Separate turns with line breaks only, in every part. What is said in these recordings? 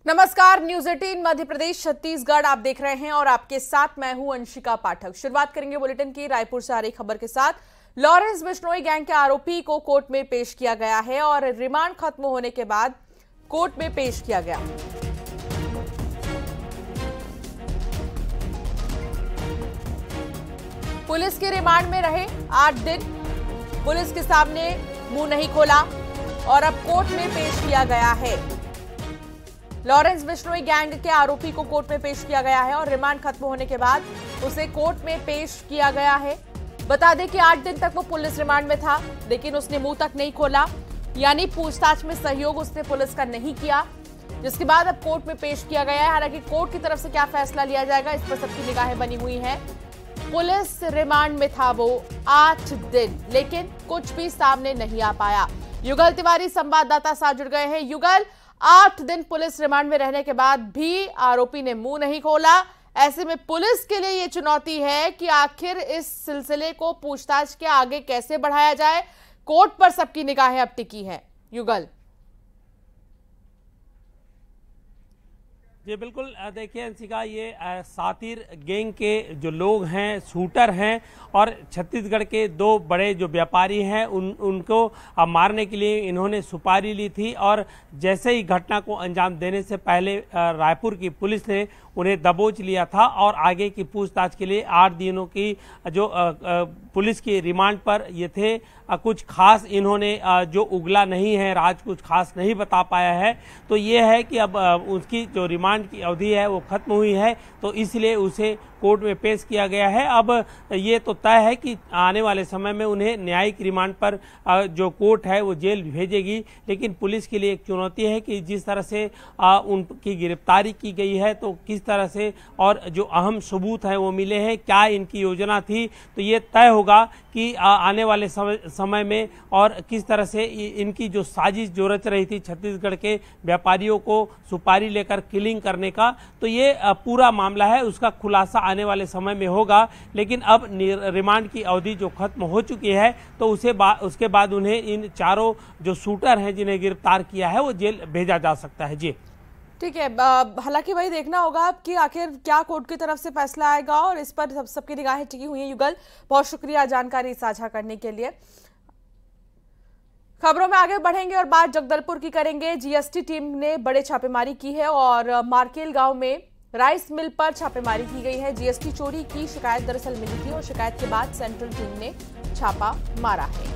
नमस्कार, न्यूज 18 मध्य प्रदेश छत्तीसगढ़ आप देख रहे हैं और आपके साथ मैं हूं अंशिका पाठक। शुरुआत करेंगे बुलेटिन की रायपुर से आ रही खबर के साथ। लॉरेंस बिश्नोई गैंग के आरोपी को कोर्ट में पेश किया गया है और रिमांड खत्म होने के बाद कोर्ट में पेश किया गया। पुलिस के रिमांड में रहे 8 दिन, पुलिस के सामने मुंह नहीं खोला और अब कोर्ट में पेश किया गया है। लॉरेंस बिश्नोई गैंग के आरोपी को कोर्ट में पेश किया गया है और रिमांड खत्म होने के बाद उसे कोर्ट में पेश किया गया है। बता दें कि 8 दिन तक वो पुलिस रिमांड में था, लेकिन उसने मुंह तक नहीं खोला, यानी पूछताछ में सहयोग उसने पुलिस का नहीं किया, जिसके बाद अब कोर्ट में पेश किया गया है। हालांकि कोर्ट की तरफ से क्या फैसला लिया जाएगा, इस पर सबकी निगाहें बनी हुई हैं। पुलिस रिमांड में था वो 8 दिन, लेकिन कुछ भी सामने नहीं आ पाया। युगल तिवारी संवाददाता साथ जुड़ गए हैं। युगल, 8 दिन पुलिस रिमांड में रहने के बाद भी आरोपी ने मुंह नहीं खोला। ऐसे में पुलिस के लिए ये चुनौती है कि आखिर इस सिलसिले को पूछताछ के आगे कैसे बढ़ाया जाए। कोर्ट पर सबकी निगाहें अब टिकी हैं। युगल
जी बिल्कुल, देखिए अंशिका, ये सातिर गैंग के जो लोग हैं, शूटर हैं और छत्तीसगढ़ के 2 बड़े जो व्यापारी हैं उनको मारने के लिए इन्होंने सुपारी ली थी और जैसे ही घटना को अंजाम देने से पहले रायपुर की पुलिस ने उन्हें दबोच लिया था और आगे की पूछताछ के लिए 8 दिनों की जो पुलिस की रिमांड पर ये थे। कुछ खास इन्होंने जो उगला नहीं है, राज कुछ खास नहीं बता पाया है, तो ये है कि अब उसकी जो रिमांड की अवधि है वो खत्म हुई है, तो इसलिए उसे कोर्ट में पेश किया गया है। अब ये तो तय है कि आने वाले समय में उन्हें न्यायिक रिमांड पर जो कोर्ट है वो जेल भेजेगी, लेकिन पुलिस के लिए एक चुनौती है कि जिस तरह से उनकी गिरफ्तारी की गई है, तो किस तरह से और जो अहम सबूत हैं वो मिले हैं, क्या इनकी योजना थी, तो ये तय होगा कि आने वाले समय में और किस तरह से इनकी जो साजिश जो रच रही थी छत्तीसगढ़ के व्यापारियों को सुपारी लेकर किलिंग करने का, तो ये पूरा मामला है उसका खुलासा आने वाले समय में होगा। लेकिन अब रिमांड की अवधि जो खत्म हो चुकी है, तो उसके बाद उन्हें इन 4 जो शूटर हैं जिन्हें गिरफ्तार किया है वो जेल भेजा जा सकता है। जी
ठीक है, हालांकि वही देखना होगा कि आखिर क्या कोर्ट की तरफ से फैसला आएगा और इस पर सबकी निगाहें टिकी हुई हैं। युगल, बहुत शुक्रिया जानकारी साझा करने के लिए। खबरों में आगे बढ़ेंगे और बात जगदलपुर की करेंगे। जीएसटी टीम ने बड़े छापेमारी की है और मार्केल गांव में राइस मिल पर छापेमारी की गई है। जीएसटी चोरी की शिकायत दरअसल मिली थी और शिकायत के बाद सेंट्रल टीम ने छापा मारा है।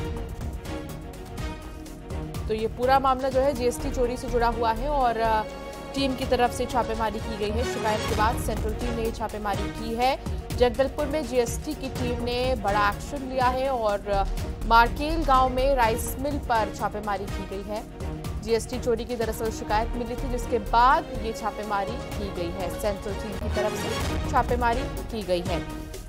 तो ये पूरा मामला जो है जीएसटी चोरी से जुड़ा हुआ है और टीम की तरफ से छापेमारी की गई है। शिकायत के बाद सेंट्रल टीम ने छापेमारी की है। जगदलपुर में जीएसटी की टीम ने बड़ा एक्शन लिया है और मार्केल गांव में राइस मिल पर छापेमारी की गई है। जीएसटी चोरी की दरअसल शिकायत मिली थी, जिसके बाद ये छापेमारी की गई है। सेंट्रल टीम की तरफ से छापेमारी की गई है।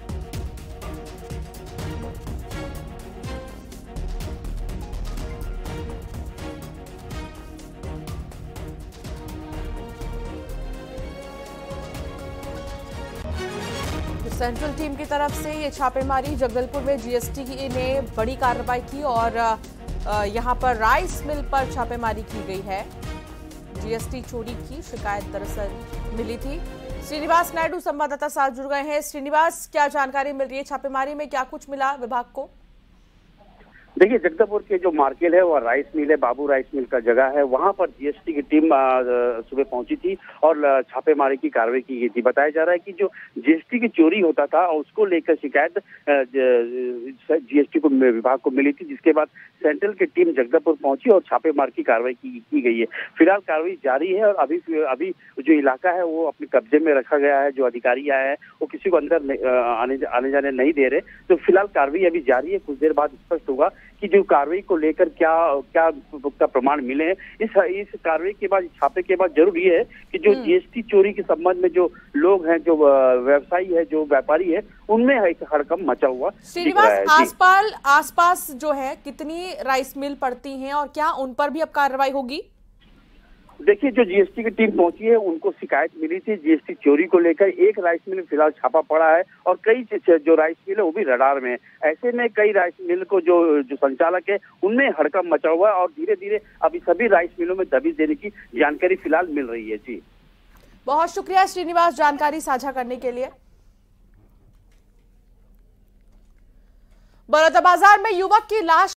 सेंट्रल टीम की तरफ से ये छापेमारी, जगदलपुर में जीएसटी ने बड़ी कार्रवाई की और यहां पर राइस मिल पर छापेमारी की गई है। जीएसटी चोरी की शिकायत दरअसल मिली थी। श्रीनिवास नायडू संवाददाता साथ जुड़ गए हैं। श्रीनिवास, क्या जानकारी मिल रही है? छापेमारी में क्या कुछ मिला विभाग को?
देखिए, जगदलपुर के जो मार्केट है वो राइस मिल है, बाबू राइस मिल का जगह है, वहां पर जीएसटी की टीम सुबह पहुंची थी और छापेमारी की कार्रवाई की गई थी। बताया जा रहा है कि जो जीएसटी की चोरी होता था उसको लेकर शिकायत जीएसटी को विभाग को मिली थी, जिसके बाद सेंट्रल की टीम जगदलपुर पहुंची और छापेमारी की कार्रवाई की गई है। फिलहाल कार्रवाई जारी है और अभी जो इलाका है वो अपने कब्जे में रखा गया है। जो अधिकारी आए हैं वो किसी को अंदर आने जाने नहीं दे रहे, तो फिलहाल कार्रवाई अभी जारी है। कुछ देर बाद स्पष्ट होगा कि जो कार्रवाई को लेकर क्या पुख्ता प्रमाण मिले हैं। इस कार्रवाई के बाद, छापे के बाद जरूरी है कि जो जीएसटी चोरी के संबंध में जो लोग हैं, जो व्यवसायी है, जो व्यापारी है, उनमें एक हड़कंप मचा हुआ।
श्रीनिवास, आसपास जो है कितनी राइस मिल पड़ती हैं और क्या उन पर भी अब कार्रवाई होगी?
देखिए, जो जीएसटी की टीम पहुंची है उनको शिकायत मिली थी जीएसटी चोरी को लेकर। एक राइस मिल में फिलहाल छापा पड़ा है और कई जो राइस मिल है वो भी रडार में है। ऐसे में कई राइस मिल को जो संचालक है उनमें हड़कंप मचा हुआ है और धीरे धीरे अभी सभी राइस मिलों में दबिश देने की जानकारी फिलहाल मिल रही है। जी,
बहुत शुक्रिया श्रीनिवास जानकारी साझा करने के लिए। बलौदाबाजार में युवक की लाश